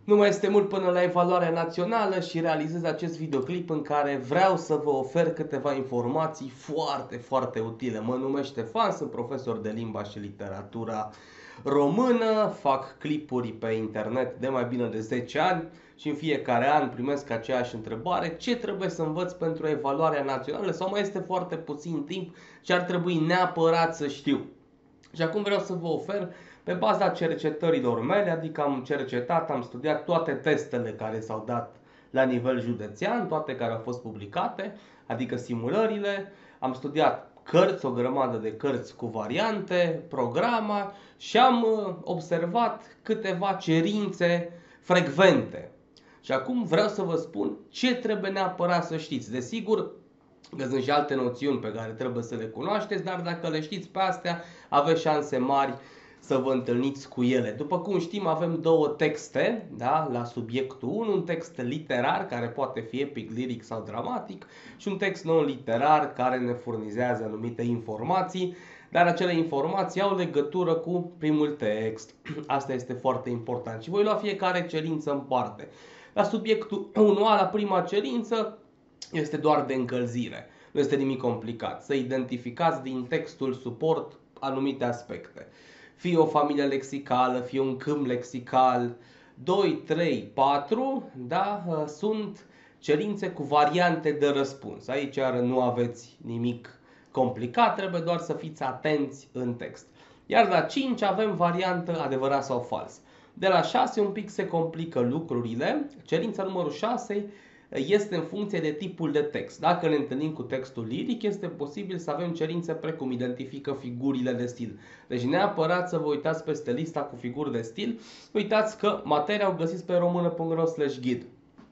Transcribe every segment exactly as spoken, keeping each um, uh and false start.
Nu mai este mult până la evaluarea națională și realizez acest videoclip în care vreau să vă ofer câteva informații foarte, foarte utile. Mă numesc Ștefan, sunt profesor de limba și literatura română, fac clipuri pe internet de mai bine de zece ani și în fiecare an primesc aceeași întrebare: ce trebuie să învăț pentru evaluarea națională? Sau mai este foarte puțin timp și ar trebui neapărat să știu. Și acum vreau să vă ofer, pe baza cercetărilor mele, adică am cercetat, am studiat toate testele care s-au dat la nivel județean, toate care au fost publicate, adică simulările, am studiat cărți, o grămadă de cărți cu variante, programa și am observat câteva cerințe frecvente. Și acum vreau să vă spun ce trebuie neapărat să știți. Desigur, că sunt și alte noțiuni pe care trebuie să le cunoașteți, dar dacă le știți pe astea, aveți șanse mari să vă întâlniți cu ele. După cum știm, avem două texte, da, la subiectul unu, un text literar care poate fi epic, liric sau dramatic și un text non-literar care ne furnizează anumite informații, dar acele informații au legătură cu primul text. Asta este foarte important și voi lua fiecare cerință în parte. La subiectul unu A, la prima cerință, este doar de încălzire. Nu este nimic complicat. Să identificați din textul suport anumite aspecte. Fie o familie lexicală, fie un câmp lexical. doi, trei, patru, da, sunt cerințe cu variante de răspuns. Aici nu aveți nimic complicat, trebuie doar să fiți atenți în text. Iar la cinci avem variantă adevărat sau fals. De la șase un pic se complică lucrurile. Cerința numărul șase este în funcție de tipul de text. Dacă ne întâlnim cu textul liric, este posibil să avem cerințe precum identifică figurile de stil. Deci neapărat să vă uitați peste lista cu figuri de stil. Uitați că materia o găsiți pe română punct ro slash ghid.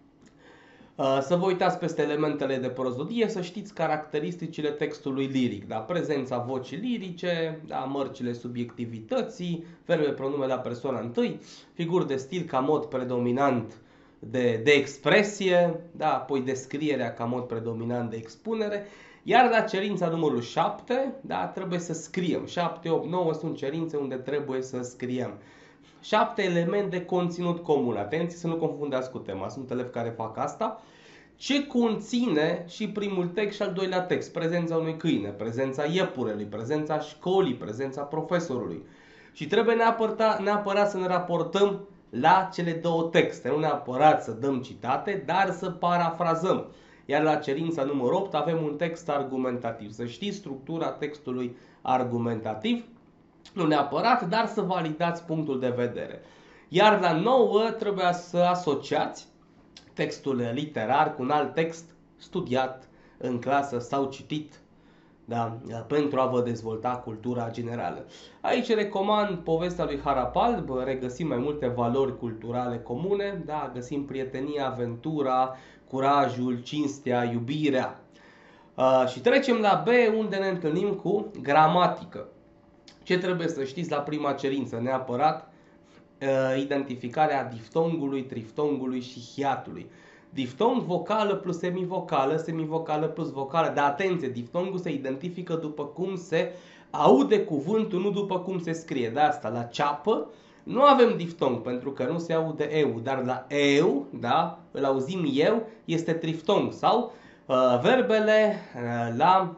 Să vă uitați peste elementele de prozodie, să știți caracteristicile textului liric. Da? Prezența vocii lirice, da? Mărcile subiectivității, verbe, pronume la persoana întâi, figuri de stil ca mod predominant De, de expresie, da, apoi descrierea ca mod predominant de expunere, iar la cerința numărul șapte, da, trebuie să scriem. șapte, opt, nouă sunt cerințe unde trebuie să scriem. șapte elemente de conținut comun. Atenție să nu confundați cu tema, sunt elevi care fac asta. Ce conține și primul text și al doilea text? Prezența unui câine, prezența iepurelui, prezența școlii, prezența profesorului. Și trebuie neapărat, neapărat să ne raportăm la cele două texte, nu neapărat să dăm citate, dar să parafrazăm. Iar la cerința numărul opt avem un text argumentativ. Să știți structura textului argumentativ, nu neapărat, dar să validați punctul de vedere. Iar la nouă trebuie să asociați textul literar cu un alt text studiat în clasă sau citit, da, pentru a vă dezvolta cultura generală. Aici recomand povestea lui Harapalb, regăsim mai multe valori culturale comune, da, găsim prietenia, aventura, curajul, cinstea, iubirea. Uh, și trecem la B, unde ne întâlnim cu gramatică. Ce trebuie să știți la prima cerință? Neapărat uh, identificarea diftongului, triftongului și hiatului. Diftong, vocală plus semivocală, semivocală plus vocală. Dar atenție, diftongul se identifică după cum se aude cuvântul, nu după cum se scrie. De asta, la ceapă nu avem diftong, pentru că nu se aude eu. Dar la eu, da, îl auzim eu, este triftong. Sau uh, verbele uh, la,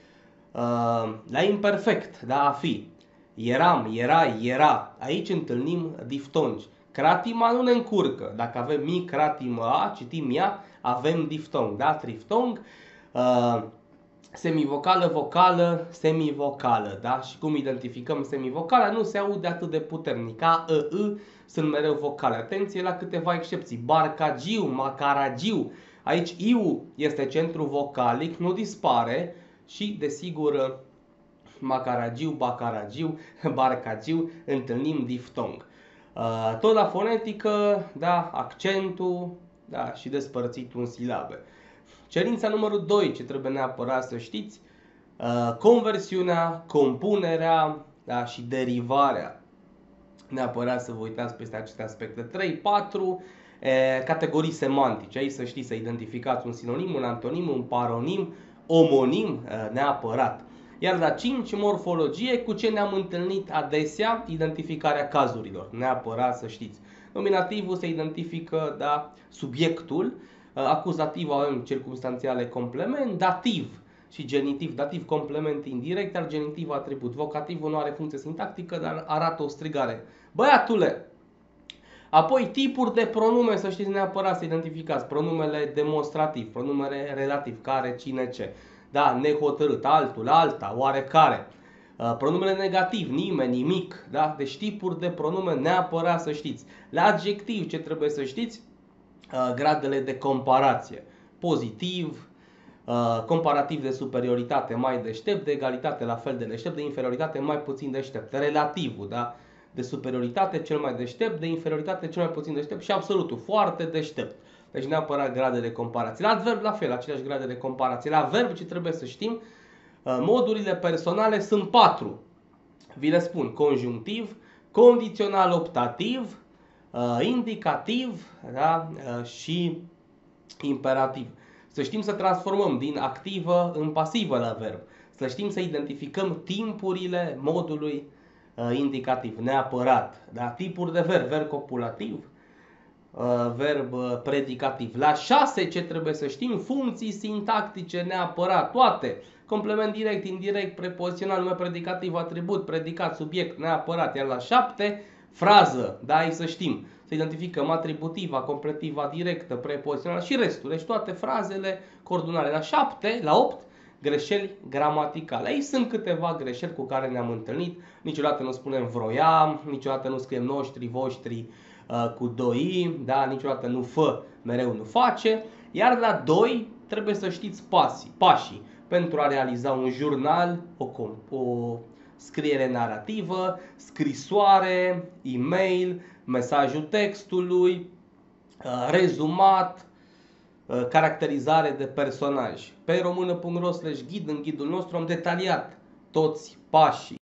uh, la imperfect, da, a fi. Eram, era, era. Aici întâlnim diftongi. Cratima nu ne încurcă. Dacă avem mi, cratimă a, citim ea, avem diftong, da? Triftong, uh, semivocală, vocală, semivocală, da? Și cum identificăm semivocala? Nu se aude atât de puternic. A, ă, ă sunt mereu vocale. Atenție la câteva excepții. Barcagiu, macaragiu. Aici iu este centru vocalic, nu dispare și, desigur, macaragiu, bacaragiu, barcagiu, întâlnim diftong. Uh, tot la fonetică, da, accentul, da, și despărțitul în silabe. Cerința numărul doi, ce trebuie neapărat să știți, uh, conversiunea, compunerea, da, și derivarea. Neapărat să vă uitați peste aceste aspecte. trei, patru, e, categorii semantice. Aici să știți să identificați un sinonim, un antonim, un paronim, omonim, e, neapărat. Iar la cinci, morfologie, cu ce ne-am întâlnit adesea, identificarea cazurilor. Neapărat să știți. Nominativul se identifică, da, subiectul, acuzativul avem circumstanțiale complement, dativ și genitiv, dativ complement indirect, iar genitiv atribut. Vocativul nu are funcție sintactică, dar arată o strigare. Băiatule! Apoi tipuri de pronume, să știți neapărat să identificați. Pronumele demonstrativ, pronumele relativ, care, cine, ce. Da, nehotărât, altul, alta, oarecare. Pronumele negativ, nimeni, nimic. Da? Deci tipuri de pronume neapărat să știți. La adjectiv, ce trebuie să știți? Gradele de comparație. Pozitiv, comparativ de superioritate, mai deștept, de egalitate la fel de deștept, de inferioritate mai puțin deștept. Relativul, da? De superioritate cel mai deștept, de inferioritate cel mai puțin deștept și absolutul, foarte deștept. Deci neapărat grade de comparație. La adverb la fel, aceleași grade de comparație. La verb ce trebuie să știm, modurile personale sunt patru. Vi le spun: conjunctiv, condițional optativ, indicativ, da? Și imperativ. Să știm să transformăm din activă în pasivă la verb. Să știm să identificăm timpurile modului indicativ, neapărat. Da? Tipuri de verb: verb copulativ, verb predicativ. La șase ce trebuie să știm? Funcții sintactice, neapărat, toate. Complement direct, indirect, prepozițional, nume predicativ, atribut, predicat, subiect, neapărat. Iar la șapte, frază, da, ai să știm. Să identificăm atributiva, completiva, directă, prepozițională și restul. Deci toate frazele coordonale. La șapte, la opt, greșeli gramaticale. Aici sunt câteva greșeli cu care ne-am întâlnit. Niciodată nu spunem vroiam, niciodată nu scriem noștri, voștri uh, cu doi i, da? Niciodată nu fă, mereu nu face. Iar la doi trebuie să știți pasii, pașii pentru a realiza un jurnal, o, o scriere narrativă, scrisoare, e-mail, mesajul textului, uh, rezumat, caracterizare de personaj. Pe română punct ro slash ghid, în ghidul nostru am detaliat toți pașii.